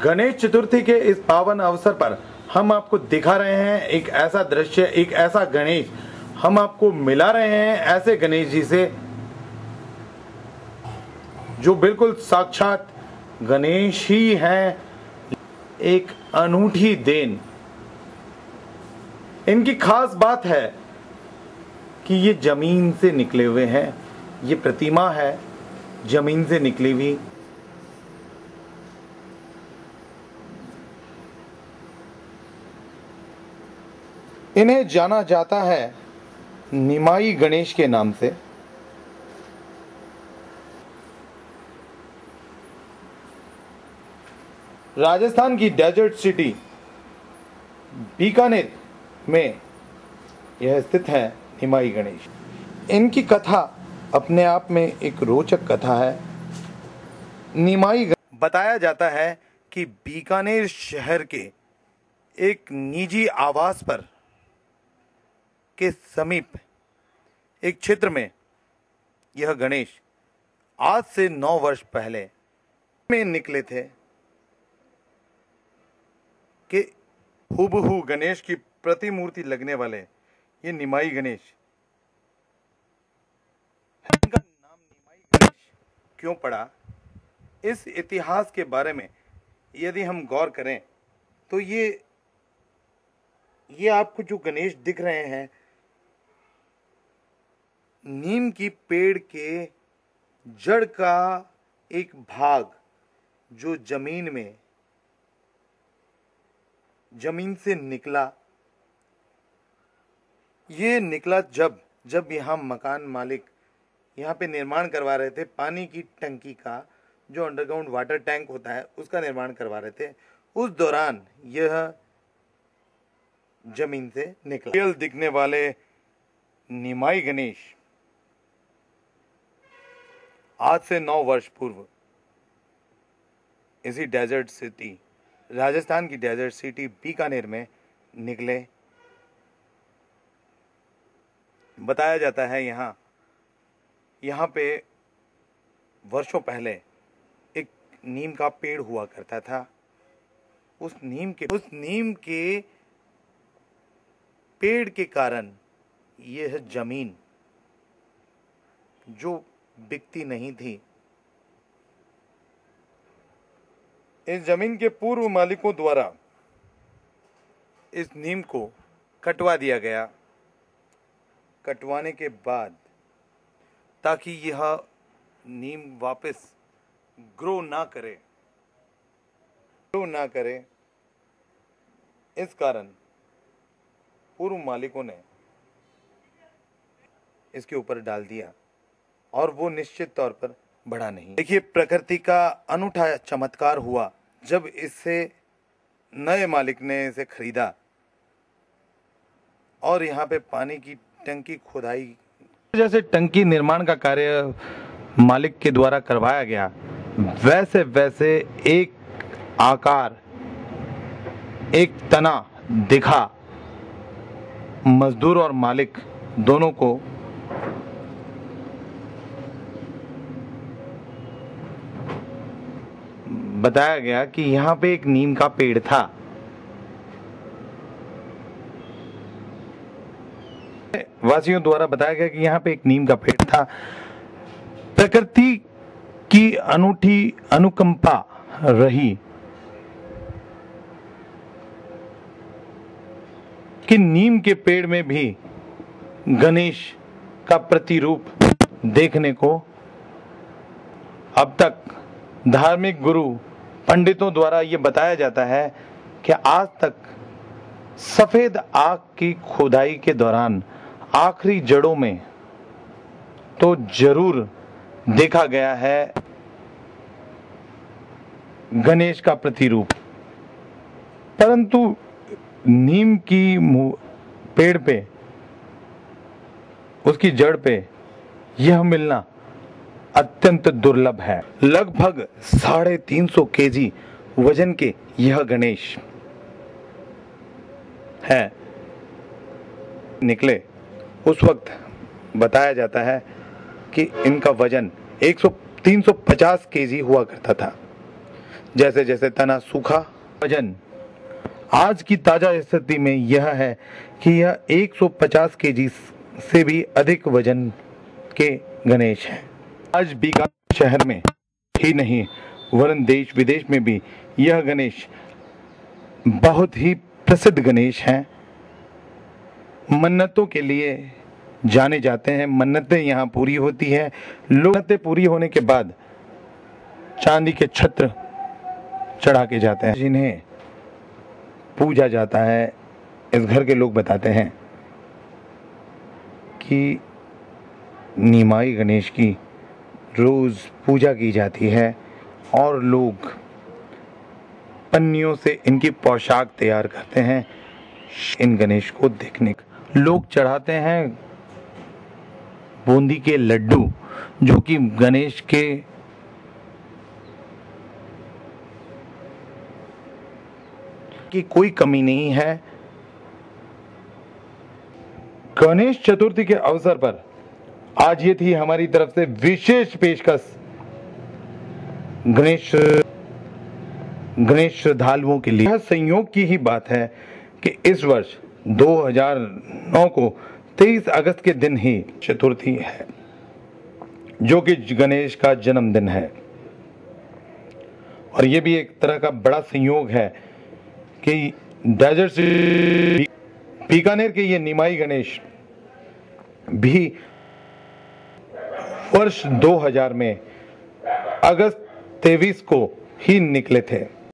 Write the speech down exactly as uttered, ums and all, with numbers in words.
गणेश चतुर्थी के इस पावन अवसर पर हम आपको दिखा रहे हैं एक ऐसा दृश्य, एक ऐसा गणेश। हम आपको मिला रहे हैं ऐसे गणेश जी से जो बिल्कुल साक्षात गणेश ही हैं। एक अनूठी देन। इनकी खास बात है कि ये जमीन से निकले हुए हैं। ये प्रतिमा है जमीन से निकली हुई। इन्हें जाना जाता है निमाई गणेश के नाम से। राजस्थान की डेजर्ट सिटी बीकानेर में यह स्थित है निमाई गणेश। इनकी कथा अपने आप में एक रोचक कथा है। निमाई गणेश बताया जाता है कि बीकानेर शहर के एक निजी आवास पर के समीप एक क्षेत्र में यह गणेश आज से नौ वर्ष पहले में निकले थे कि हूबहू गणेश की प्रतिमूर्ति लगने वाले ये निमाई गणेश। इनका नाम निमाई गणेश क्यों पड़ा, इस इतिहास के बारे में यदि हम गौर करें तो ये ये आपको जो गणेश दिख रहे हैं, नीम की पेड़ के जड़ का एक भाग जो जमीन में जमीन से निकला। ये निकला जब जब यहाँ मकान मालिक यहाँ पे निर्माण करवा रहे थे, पानी की टंकी का जो अंडरग्राउंड वाटर टैंक होता है उसका निर्माण करवा रहे थे। उस दौरान यह जमीन से निकला। रियल दिखने वाले निमाई गणेश आज से नौ वर्ष पूर्व इसी डेजर्ट सिटी, राजस्थान की डेजर्ट सिटी बीकानेर में निकले। बताया जाता है यहाँ यहाँ पे वर्षों पहले एक नीम का पेड़ हुआ करता था। उस नीम के उस नीम के पेड़ के कारण यह जमीन जो बिकती नहीं थी, इस जमीन के पूर्व मालिकों द्वारा इस नीम को कटवा दिया गया। कटवाने के बाद ताकि यह नीम वापस ग्रो ना करे ग्रो ना करे इस कारण पूर्व मालिकों ने इसके ऊपर डाल दिया और वो निश्चित तौर पर बढ़ा नहीं। देखिए, प्रकृति का अनूठा चमत्कार हुआ जब इससे नए मालिक ने इसे खरीदा और यहाँ पे पानी की टंकी खुदाई, जैसे टंकी निर्माण का कार्य मालिक के द्वारा करवाया गया, वैसे वैसे एक आकार, एक तना दिखा। मजदूर और मालिक दोनों को बताया गया कि यहाँ पे एक नीम का पेड़ था। वासियों द्वारा बताया गया कि यहाँ पे एक नीम का पेड़ था। प्रकृति की अनूठी अनुकंपा रही कि नीम के पेड़ में भी गणेश का प्रतिरूप देखने को अब तक धार्मिक गुरु पंडितों द्वारा ये बताया जाता है कि आज तक सफेद आग की खुदाई के दौरान आखिरी जड़ों में तो जरूर देखा गया है गणेश का प्रतिरूप, परंतु नीम की पेड़ पे, उसकी जड़ पे यह मिलना अत्यंत दुर्लभ है। लगभग साढ़े तीन सौ केजी वजन के यह गणेश है निकले। उस वक्त बताया जाता है कि इनका वजन तीन सौ पचास केजी हुआ करता था। जैसे जैसे तना सूखा। वजन आज की ताजा स्थिति में यह है कि यह एक सौ पचास केजी से भी अधिक वजन के गणेश हैं। आज बीकानेर शहर में ही नहीं वरन देश विदेश में भी यह गणेश बहुत ही प्रसिद्ध गणेश हैं। मन्नतों के लिए जाने जाते हैं, मन्नतें यहाँ पूरी होती हैं। लोग मन्नतें पूरी होने के बाद चांदी के छत्र चढ़ा के जाते हैं, जिन्हें पूजा जाता है। इस घर के लोग बताते हैं कि निमाई गणेश की रोज पूजा की जाती है और लोग पन्नियों से इनकी पोशाक तैयार करते हैं इन गणेश को देखने। लोग चढ़ाते हैं बूंदी के लड्डू, जो कि गणेश के की कोई कमी नहीं है। गणेश चतुर्थी के अवसर पर आज ये थी हमारी तरफ से विशेष पेशकश गणेश गणेश श्रद्धालुओं के लिए। यह संयोग की ही बात है कि इस वर्ष दो हज़ार नौ को तेईस अगस्त के दिन ही चतुर्थी है, जो कि गणेश का जन्मदिन है। और यह भी एक तरह का बड़ा संयोग है कि डेजर्ट से बीकानेर के ये निमाई गणेश भी वर्ष दो हज़ार में अगस्त तेईस को ही निकले थे।